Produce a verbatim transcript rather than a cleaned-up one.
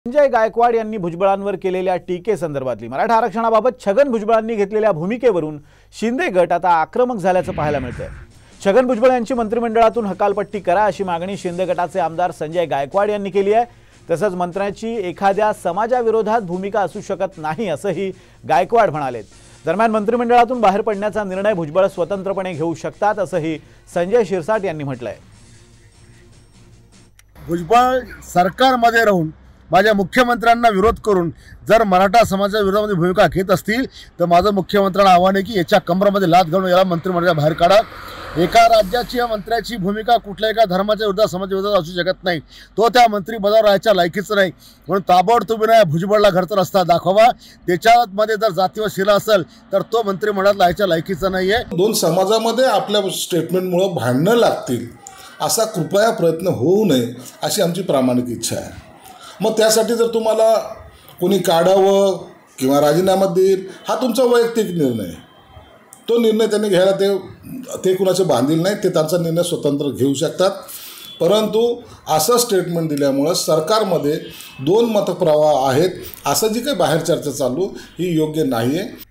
संजय गायकवाड यांनी भुजबळांवर केलेल्या टीकेसंदर्भातली मराठा आरक्षणाबाबत छगन भुजबळांनी घेतलेल्या भूमिकेवरून शिंदे गट आता आक्रमक झाल्याचं पाहायला मिळतंय। छगन भुजबळ यांची मंत्रिमंडळातून हकालपट्टी करा अशी मागणी शिंदे गटाचे आमदार संजय गायकवाड यांनी केली आहे। तसंच मंत्र्यांची एखाद्या समाजाविरोधात भूमिका असू शकत नाही असंही गायकवाड म्हणाले। दरम्यान मंत्रिमंडळातून बाहेर पडण्याचा निर्णय भुजबळ स्वतंत्रपणे घेऊ शकतात असंही संजय शिरसाट यांनी म्हटलंय। भुजबळ सरकारमध्ये राहून माझ्या मुख्यमंत्र्यांना विरोध करून जर मराठा समाजाच्या विरोधामध्ये भूमिका घेत असतील तर माझं मुख्यमंत्र्यांना आव्हान आहे की याच्या कमरामध्ये लाथ घालून याला मंत्रिमंडळाच्या बाहेर काढा। एका राज्याची या मंत्र्याची भूमिका कुठल्या एका धर्माच्या विरोधात समाजाच्या विरोधात असू शकत नाही। तो त्या मंत्रिपदावर राहायच्या लायकीचं नाही, म्हणून ताबडतोबीने भुजबळला घरचा रस्ता दाखवा। त्याच्यामध्ये जर जातीय शिला असेल तर तो मंत्रिमंडळात राहायच्या लायकीचा नाही आहे। दोन समाजामध्ये आपल्या स्टेटमेंटमुळे भांडणं लागतील असा कृपया प्रयत्न होऊ नये अशी आमची प्रामाणिक इच्छा आहे। मग त्यासाठी जर तुम्हाला कोणी काढावं किंवा राजीनामा देईल हा तुमचा वैयक्तिक निर्णय आहे। तो निर्णय त्यांनी घ्यायला ते ते कुणाचे बांधील नाही, ते त्यांचा निर्णय स्वतंत्र घेऊ शकतात। परंतु असं स्टेटमेंट दिल्यामुळं सरकारमध्ये दोन मतप्रवाह आहेत असं जी काही बाहेर चर्चा चालू ही योग्य नाही आहे।